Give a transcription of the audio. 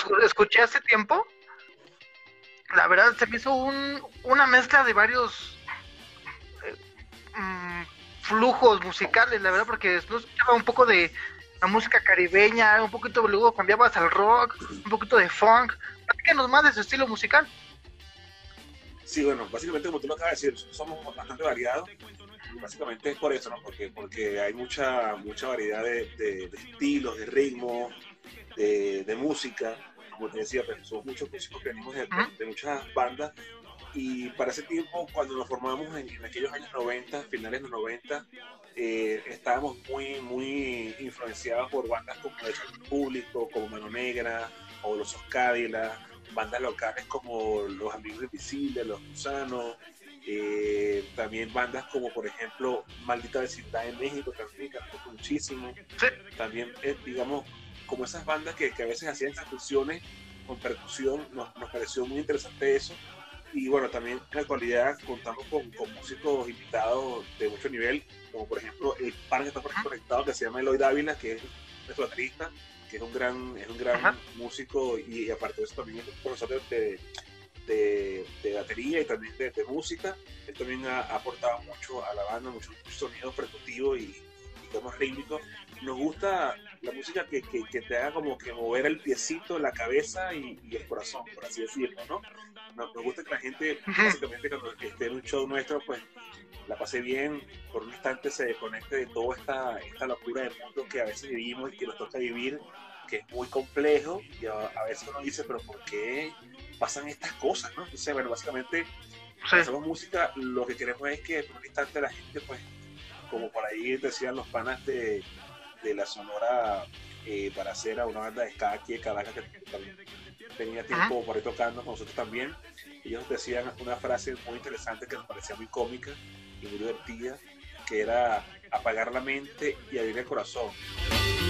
escuché hace tiempo, la verdad se me hizo una mezcla de varios mm, flujos musicales, la verdad, porque no escuchaba un poco de la música caribeña, un poquito luego cambiabas al rock, un poquito de funk. Platícanos más de su estilo musical. Sí, bueno, básicamente como tú lo acabas de decir, somos bastante variados. Básicamente es por eso, ¿no? Porque hay mucha variedad de estilos, de ritmos, de música. Como te decía, pues, somos muchos músicos que venimos Ujú, de muchas bandas. Y para ese tiempo, cuando nos formamos en aquellos años 90, finales de los 90, estábamos muy influenciados por bandas como Desorden Público, como Mano Negra, o Los Cádila, bandas locales como Los Amigos Invisibles, Los Gusanos, también bandas como por ejemplo Maldita Vecindad en México, también cantó muchísimo. sí, También, digamos, como esas bandas que a veces hacían esas fusiones con percusión, nos pareció muy interesante eso. Y bueno, también en la actualidad contamos con músicos invitados de mucho nivel, como por ejemplo el pan que está por aquí ujú, conectado, que se llama Eloy Dávila, que es nuestro baterista, que es un gran ajá, músico y aparte de eso también es un profesor de batería y también de música. Él también ha aportado mucho a la banda, mucho sonido percutivo y temas rítmicos. Nos gusta la música que te haga como que mover el piecito, la cabeza y el corazón, por así decirlo, ¿no? Nos gusta que la gente, ujú, básicamente, cuando esté en un show nuestro, pues la pase bien, por un instante se desconecte de toda esta locura del mundo que a veces vivimos y que nos toca vivir, que es muy complejo y a veces uno dice, pero ¿por qué pasan estas cosas, ¿no? Entonces, bueno, básicamente, sí, cuando hacemos música, lo que queremos es que por un instante la gente, pues, como por ahí decían los panas de la Sonora Baracera, una banda de ska aquí de Caracas que también tenía ujú, tiempo por ahí tocando con nosotros también. Ellos decían una frase muy interesante que nos parecía muy cómica y muy divertida, que era apagar la mente y abrir el corazón.